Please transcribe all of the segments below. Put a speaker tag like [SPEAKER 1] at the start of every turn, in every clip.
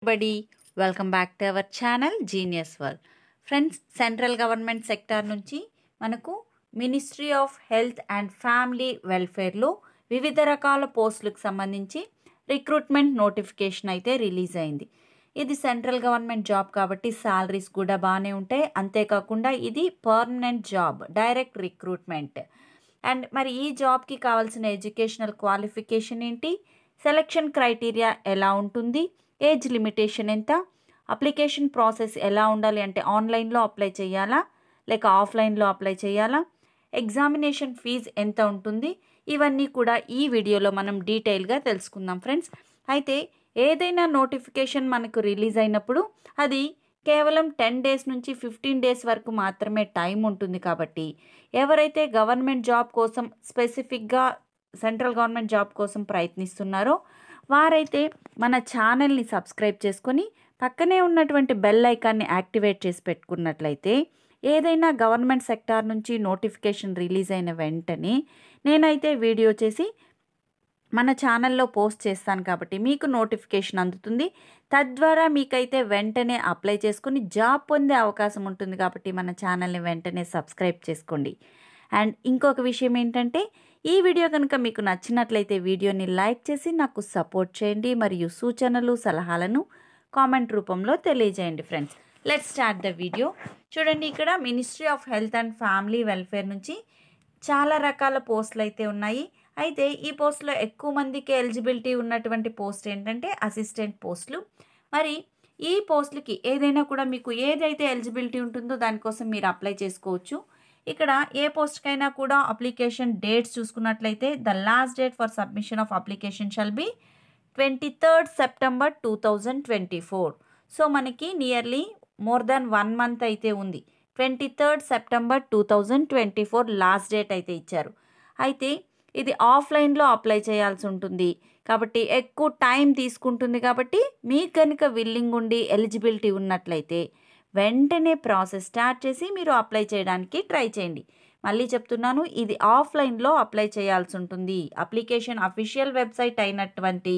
[SPEAKER 1] everybody, welcome back to our channel Genius World. Friends, central government sector నుంచి మనకు ministry of health and family వెల్ఫేర్లో వివిధ రకాల పోస్టులకు సంబంధించి రిక్రూట్మెంట్ నోటిఫికేషన్ అయితే రిలీజ్ అయింది. ఇది సెంట్రల్ గవర్నమెంట్ జాబ్ కాబట్టి సాలరీస్ కూడా బాగానే ఉంటాయి. అంతేకాకుండా ఇది permanent job, direct recruitment. And మరి ఈ జాబ్కి కావాల్సిన ఎడ్యుకేషనల్ క్వాలిఫికేషన్ ఏంటి, సెలక్షన్ క్రైటీరియా ఎలా ఉంటుంది, ఏజ్ లిమిటేషన్ ఎంత, అప్లికేషన్ ప్రాసెస్ ఎలా ఉండాలి అంటే ఆన్లైన్లో అప్లై చేయాలా లేక ఆఫ్లైన్లో అప్లై చేయాలా, ఎగ్జామినేషన్ ఫీజు ఎంత ఉంటుంది, ఇవన్నీ కూడా ఈ వీడియోలో మనం డీటెయిల్గా తెలుసుకుందాం ఫ్రెండ్స్. అయితే ఏదైనా నోటిఫికేషన్ మనకు రిలీజ్ అయినప్పుడు అది కేవలం 10 డేస్ నుంచి 15 డేస్ వరకు మాత్రమే టైం ఉంటుంది. కాబట్టి ఎవరైతే గవర్నమెంట్ జాబ్ కోసం స్పెసిఫిక్గా సెంట్రల్ గవర్నమెంట్ జాబ్ కోసం ప్రయత్నిస్తున్నారో వారైతే మన ఛానల్ని సబ్స్క్రైబ్ చేసుకొని పక్కనే ఉన్నటువంటి బెల్ ఐకాన్ని యాక్టివేట్ చేసి పెట్టుకున్నట్లయితే ఏదైనా గవర్నమెంట్ సెక్టార్ నుంచి నోటిఫికేషన్ రిలీజ్ అయిన వెంటనే నేనైతే వీడియో చేసి మన ఛానల్లో పోస్ట్ చేస్తాను. కాబట్టి మీకు నోటిఫికేషన్ అందుతుంది. తద్వారా మీకైతే వెంటనే అప్లై చేసుకుని జాబ్ పొందే అవకాశం ఉంటుంది. కాబట్టి మన ఛానల్ని వెంటనే సబ్స్క్రైబ్ చేసుకోండి. అండ్ ఇంకొక విషయం ఏంటంటే, ఈ వీడియో కనుక మీకు నచ్చినట్లయితే వీడియోని లైక్ చేసి నాకు సపోర్ట్ చేయండి. మరియు సూచనలు సలహాలను కామెంట్ రూపంలో తెలియజేయండి friends. Let's start the video. చూడండి, ఇక్కడ ministry of health and family welfare నుంచి చాలా రకాల పోస్టులు అయితే ఉన్నాయి. అయితే ఈ పోస్టులో ఎక్కువ మందికి ఎలిజిబిలిటీ ఉన్నటువంటి పోస్ట్ ఏంటంటే అసిస్టెంట్ పోస్టులు. మరి ఈ పోస్టులకి ఏదైనా కూడా మీకు ఏదైతే ఎలిజిబిలిటీ ఉంటుందో దానికోసం మీరు అప్లై చేసుకోవచ్చు. ఇక్కడ ఏ పోస్ట్కైనా కూడా అప్లికేషన్ డేట్స్ చూసుకున్నట్లయితే the last date for submission of application shall be 23rd September 2024. So మనకి నియర్లీ మోర్ దాన్ 1 month అయితే ఉంది. 23rd September 2024 లాస్ట్ డేట్ అయితే ఇచ్చారు. అయితే ఇది ఆఫ్లైన్లో అప్లై చేయాల్సి ఉంటుంది. కాబట్టి ఎక్కువ టైం తీసుకుంటుంది. కాబట్టి మీకు కనుక విల్లింగ్ ఉండి ఎలిజిబిలిటీ ఉన్నట్లయితే వెంటనే ప్రాసెస్ స్టార్ట్ చేసి మీరు అప్లై చేయడానికి ట్రై చేయండి. మళ్ళీ చెప్తున్నాను, ఇది ఆఫ్లైన్లో అప్లై చేయాల్సి ఉంటుంది. అప్లికేషన్ అఫీషియల్ వెబ్సైట్ అయినటువంటి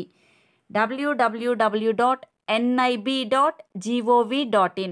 [SPEAKER 1] www.nib.gov.in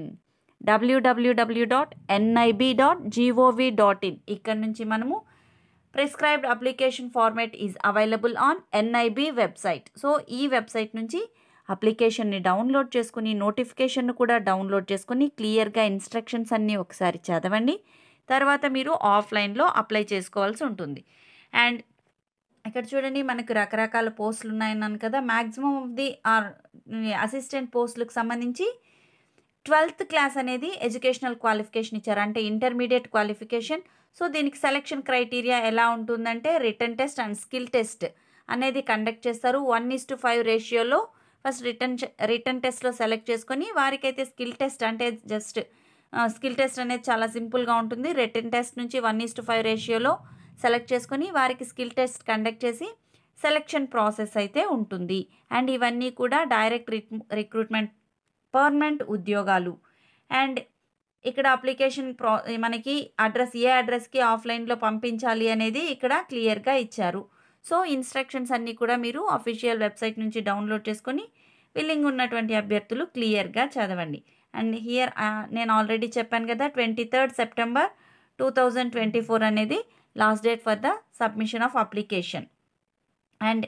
[SPEAKER 1] www.nib.gov.in ఇక్కడ నుంచి మనము prescribed application format is available on NIB website. So ఈ వెబ్సైట్ నుంచి అప్లికేషన్ని డౌన్లోడ్ చేసుకుని నోటిఫికేషన్ను కూడా డౌన్లోడ్ చేసుకుని క్లియర్గా ఇన్స్ట్రక్షన్స్ అన్నీ ఒకసారి చదవండి. తర్వాత మీరు ఆఫ్లైన్లో అప్లై చేసుకోవాల్సి ఉంటుంది. అండ్ ఇక్కడ చూడండి, మనకు రకరకాల పోస్టులు ఉన్నాయన్నాను కదా. మ్యాక్సిమం ఆఫ్ ది అసిస్టెంట్ పోస్టులకు సంబంధించి 12th క్లాస్ అనేది ఎడ్యుకేషనల్ క్వాలిఫికేషన్ ఇచ్చారు, అంటే ఇంటర్మీడియట్ క్వాలిఫికేషన్. సో దీనికి సెలక్షన్ క్రైటీరియా ఎలా ఉంటుందంటే written test and skill test అనేది కండక్ట్ చేస్తారు. 1:5 రేషియోలో ఫస్ట్ రిటన్ టెస్ట్లో సెలెక్ట్ చేసుకొని వారికైతే స్కిల్ టెస్ట్ అంటే జస్ట్ స్కిల్ టెస్ట్ అనేది చాలా సింపుల్గా ఉంటుంది. రిటన్ టెస్ట్ నుంచి 1:5 రేషియోలో సెలెక్ట్ చేసుకొని వారికి స్కిల్ టెస్ట్ కండక్ట్ చేసి సెలెక్షన్ ప్రాసెస్ అయితే ఉంటుంది. అండ్ ఇవన్నీ కూడా డైరెక్ట్ రిక్రూట్మెంట్, పర్మనెంట్ ఉద్యోగాలు. అండ్ ఇక్కడ అప్లికేషన్ మనకి అడ్రస్, ఏ అడ్రస్కి ఆఫ్లైన్లో పంపించాలి అనేది ఇక్కడ క్లియర్గా ఇచ్చారు. సో ఇన్స్ట్రక్షన్స్ అన్నీ కూడా మీరు అఫీషియల్ వెబ్సైట్ నుంచి డౌన్లోడ్ చేసుకొని విల్లింగ్ ఉన్నటువంటి అభ్యర్థులు క్లియర్గా చదవండి. అండ్ హియర్ నేను ఆల్రెడీ చెప్పాను కదా, 23rd September 2024 అనేది last date for the submission of application. And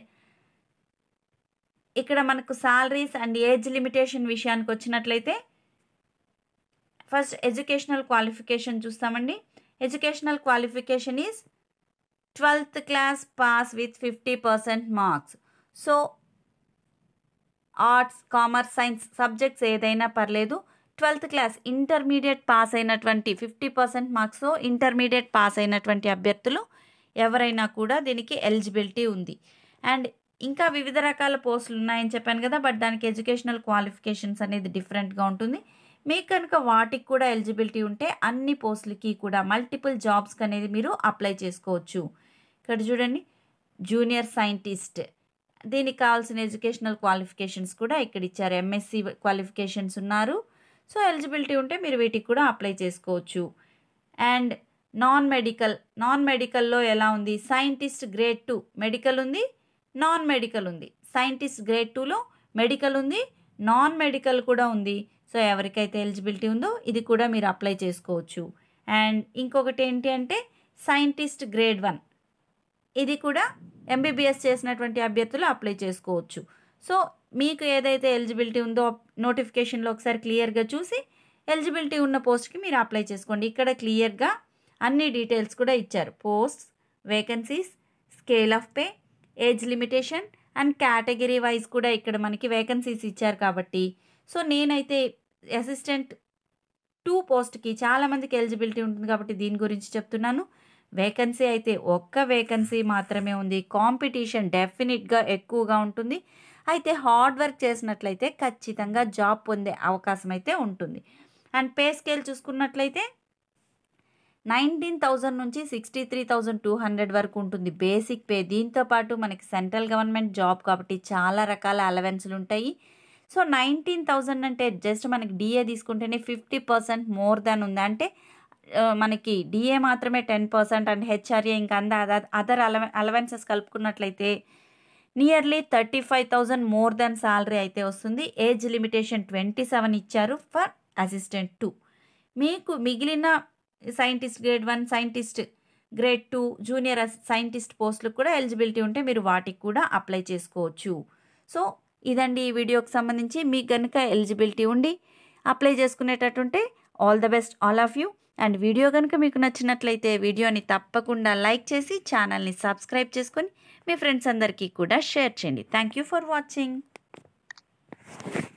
[SPEAKER 1] ఇక్కడ మనకు సాలరీస్ అండ్ ఏజ్ లిమిటేషన్ విషయానికి వచ్చినట్లయితే ఫస్ట్ ఎడ్యుకేషనల్ క్వాలిఫికేషన్ చూస్తామండి. Educational qualification is 12th class pass with 50% marks. So arts, commerce, science subjects ఏదైనా పర్లేదు. 12th క్లాస్ ఇంటర్మీడియట్ పాస్ అయినటువంటి 50% మార్క్స్తో intermediate pass అయినటువంటి అభ్యర్థులు ఎవరైనా కూడా దీనికి ఎలిజిబిలిటీ ఉంది. అండ్ ఇంకా వివిధ రకాల పోస్టులు ఉన్నాయని చెప్పాను కదా, బట్ దానికి ఎడ్యుకేషనల్ క్వాలిఫికేషన్స్ అనేది డిఫరెంట్గా ఉంటుంది. మీకు కనుక వాటికి కూడా ఎలిజిబిలిటీ ఉంటే అన్ని పోస్టులకి కూడా మల్టిపుల్ జాబ్స్కి అనేది మీరు అప్లై చేసుకోవచ్చు. ఇక్కడ చూడండి, జూనియర్ సైంటిస్ట్, దీనికి కావాల్సిన ఎడ్యుకేషనల్ క్వాలిఫికేషన్స్ కూడా ఇక్కడ ఇచ్చారు. MSc క్వాలిఫికేషన్స్ ఉన్నారు. సో ఎలిజిబిలిటీ ఉంటే మీరు వీటికి కూడా అప్లై చేసుకోవచ్చు. అండ్ నాన్ మెడికల్లో ఎలా ఉంది, సైంటిస్ట్ గ్రేడ్ 2 మెడికల్ ఉంది, నాన్ మెడికల్ ఉంది. సైంటిస్ట్ గ్రేడ్ 2లో మెడికల్ ఉంది, నాన్ మెడికల్ కూడా ఉంది. సో ఎవరికైతే ఎలిజిబిలిటీ ఉందో ఇది కూడా మీరు అప్లై చేసుకోవచ్చు. అండ్ ఇంకొకటి ఏంటి అంటే సైంటిస్ట్ గ్రేడ్ 1 ఇది కూడా ఎంబీబీఎస్ చేసినటువంటి అభ్యర్థులు అప్లై చేసుకోవచ్చు. సో మీకు ఏదైతే ఎలిజిబిలిటీ ఉందో నోటిఫికేషన్లో ఒకసారి క్లియర్గా చూసి ఎలిజిబిలిటీ ఉన్న పోస్ట్కి మీరు అప్లై చేసుకోండి. ఇక్కడ క్లియర్గా అన్ని డీటెయిల్స్ కూడా ఇచ్చారు. Posts, vacancies, scale of pay, age limitation and category wise కూడా ఇక్కడ మనకి వేకెన్సీస్ ఇచ్చారు కాబట్టి సో నేనైతే అసిస్టెంట్ 2 పోస్ట్కి చాలామందికి ఎలిజిబిలిటీ ఉంటుంది కాబట్టి దీని గురించి చెప్తున్నాను. వేకెన్సీ అయితే ఒక్క వేకెన్సీ మాత్రమే ఉంది. కాంపిటీషన్ డెఫినెట్గా ఎక్కువగా ఉంటుంది. అయితే హార్డ్ వర్క్ చేసినట్లయితే ఖచ్చితంగా జాబ్ పొందే అవకాశం అయితే ఉంటుంది. అండ్ పే స్కేల్ చూసుకున్నట్లయితే 19,000 నుంచి 63,200 వరకు ఉంటుంది బేసిక్ పే. దీంతోపాటు మనకి సెంట్రల్ గవర్నమెంట్ జాబ్ కాబట్టి చాలా రకాల అలవెన్స్లు ఉంటాయి. సో 19,000 అంటే జస్ట్ మనకి డిఏ తీసుకుంటేనే 50% మోర్ దాన్ ఉంది. అంటే మనకి డిఏ మాత్రమే 10% అండ్ హెచ్ఆర్ఏ ఇంకా అదర్ అలవెన్సెస్ కలుపుకున్నట్లయితే నియర్లీ 35,000 మోర్ దాన్ సాలరీ అయితే వస్తుంది. ఏజ్ లిమిటేషన్ 27 ఇచ్చారు ఫర్ అసిస్టెంట్ 2. మీకు మిగిలిన scientist grade 1, scientist grade 2, junior scientist పోస్టులకు కూడా ఎలిజిబిలిటీ ఉంటే మీరు వాటికి కూడా అప్లై చేసుకోవచ్చు. సో ఇదండి ఈ వీడియోకి సంబంధించి. మీకు కనుక ఎలిజిబిలిటీ ఉండి అప్లై చేసుకునేటట్టుంటే all the best all of you. And video కనుక మీకు నచ్చినట్లయితే వీడియోని తప్పకుండా లైక్ చేసి ఛానల్ని సబ్స్క్రైబ్ చేసుకొని మీ ఫ్రెండ్స్ అందరికీ కూడా షేర్ చేయండి. Thank you for watching.